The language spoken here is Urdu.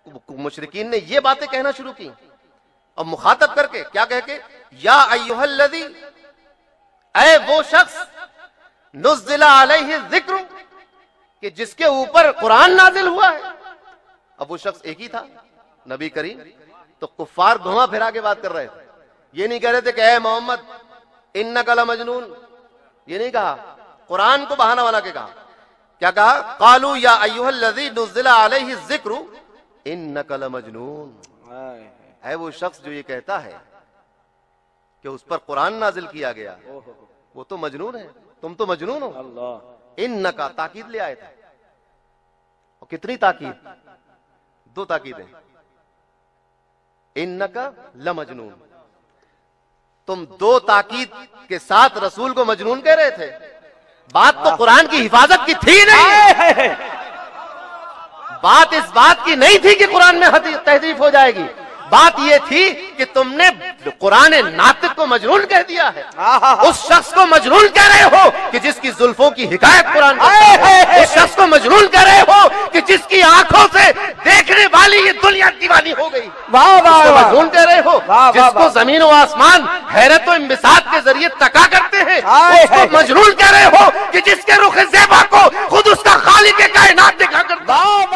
مشرکین نے یہ باتیں کہنا شروع کی اور مخاطب کر کے کیا کہہ کے یا ایھا الذی، اے وہ شخص نزل علیہ الذکر کہ جس کے اوپر قرآن نازل ہوا ہے. اب وہ شخص ایک ہی تھا نبی کریم. تو کفار گھما پھرا کے بات کر رہے تھے. یہ نہیں کہہ رہے تھے کہ اے محمد انک لمجنون، یہ نہیں کہا، قرآن کو بہانہ بنا کے کہا. کیا کہا؟ قالوا یا ایھا الذی نزل علیہ الذکر انک لمجنون. ہے وہ شخص جو یہ کہتا ہے کہ اس پر قرآن نازل کیا گیا، وہ تو مجنون ہے، تم تو مجنون ہو. انکا تاکید لے آئے تھے. اور کتنی تاکید؟ 2 تاکیدیں. انکا لمجنون، تم 2 تاکید کے ساتھ رسول کو مجنون کہہ رہے تھے. بات تو قرآن کی حفاظت کی تھی نہیں، بات اس بات کی نہیں تھی کہ قرآن میں تحریف ہو جائے گی. بات یہ تھی کہ تم نے قرآن ناطق کو مجنون کہہ دیا ہے. اس شخص کو مجنون کہہ رہے ہو کہ جس کی زلفوں کی حکایت قرآن کرتا ہے. اس شخص کو مجنون کہہ رہے ہو کہ جس کی آنکھوں سے دیکھنے والی یہ دنیا دیوانی ہو گئی. اس کو مجنون کہہ رہے ہو جس کو زمین و آسمان حیرت و انبساط کے ذریعے تکا کرتے ہیں. اس کو مجنون کہہ رہے ہو کہ جس کے رخ زیبا کو خود اس کا خالق کائنات دکھا کرتا ہے.